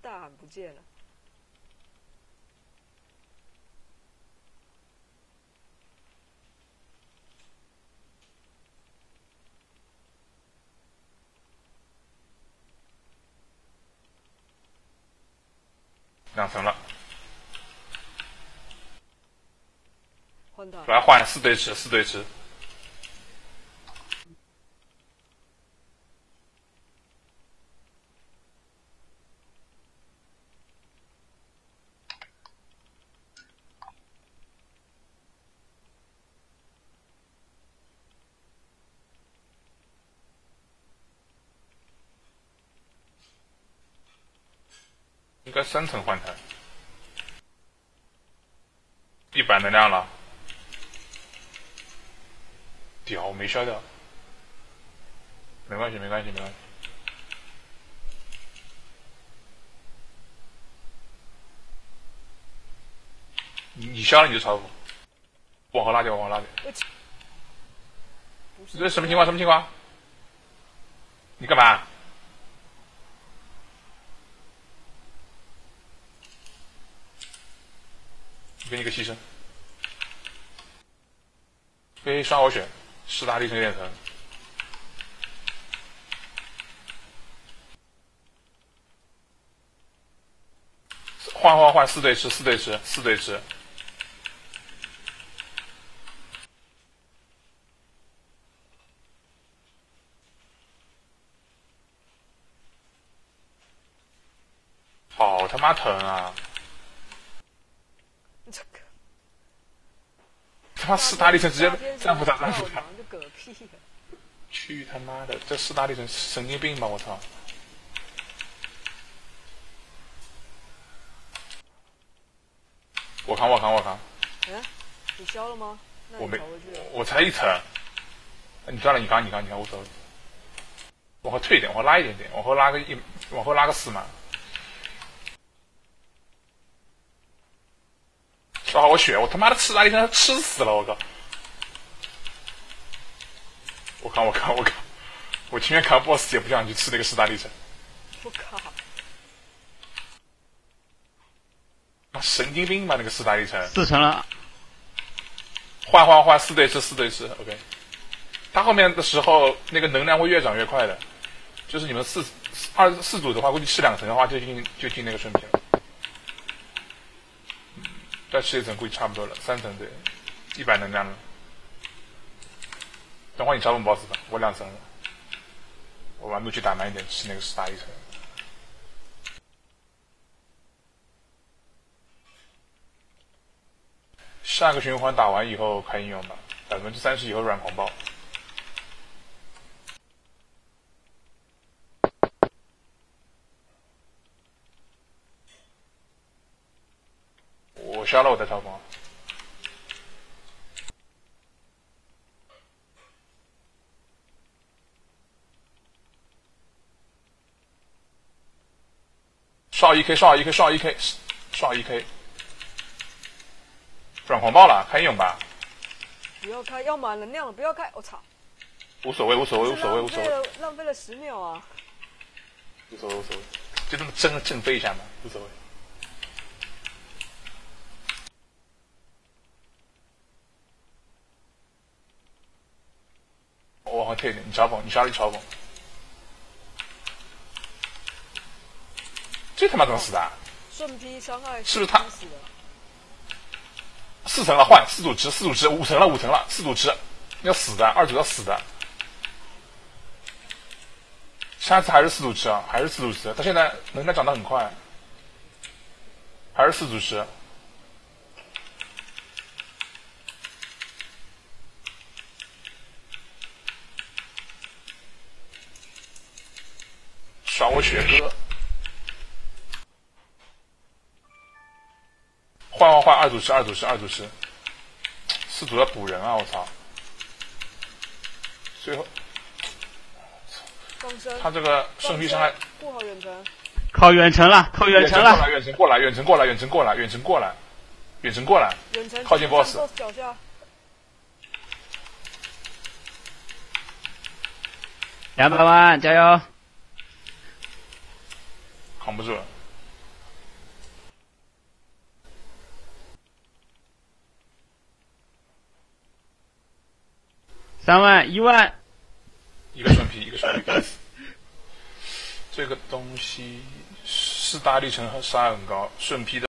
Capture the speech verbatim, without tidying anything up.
大喊不见了。 两层了。 换他。 来换四对吃，四对吃。应该三层换台，一百能量了，屌没消掉，没关系没关系没关系，你你消了你就嘲讽，往后拉点往后拉点，你这什么情况什么情况？你干嘛？给你个牺牲，可以刷我血，四大力神炼成，换换换，四对吃，四对吃，四对吃，好他妈疼啊！ 这个他妈四大力神直接战负他战负他， 就嗝屁了。 去他妈的！这四大力神神经病吧！我操！我扛我扛我扛！ 嗯，你消了吗？那我没， 我才一层。你算了，你扛你扛你扛，无所谓。往后退一点，往后拉一点点，往后拉个一，往后拉个四码。刷好我血！我他妈的四大力神吃死了！我靠！我扛我扛我扛！我情愿扛 boss 也不想去吃那个四大力神。 我靠！ 妈神经病吧那个四大力神！ 四层了。 换换换，四对吃四对吃 ，OK。他后面的时候那个能量会越长越快的，就是你们四二四组的话，估计吃两层的话就进就进那个顺平了。嗯，再吃一层估计差不多了，三层对，一百能量了。等会你找我们 boss 吧，我两层了，我把怒气打慢一点，吃那个四大力神。下个循环打完以后开应用吧，百分之三十以后软狂暴。我消了，我再嘲讽。刷一 k， 刷一 k， 刷一 k， 刷一 k。软狂暴了，开应用吧。 不要开，要满能量了，不要开！我操！ 无所谓，无所谓，无所谓，无所谓。 浪费了十秒啊！ 无所谓，无所谓，就这么震震飞一下嘛，无所谓。我往后退一点，你嘲讽，你杀力嘲讽。这他妈怎么死的？ 顺劈伤害是不是他？ 死的四层了，换四组值，四组值，五层了，五层了，四组值，要死的，二组要死的。下次还是四组值啊，还是四组值，他现在能量涨得很快，还是四组值。耍我血哥，换换换，二组值，二组值，二组值，四组要补人啊！我操！最后，他这个圣劈伤害不好远程， 靠远程了，靠远程了， 远程过来，远程过来，远程过来，远程过来，远程过来， 远程靠近 boss。 脚下， 两百万，加油！ 扛不住了， 三万一万， 一个顺 P， 一个顺 P。这个东西是大力层和杀很高，顺 P 的。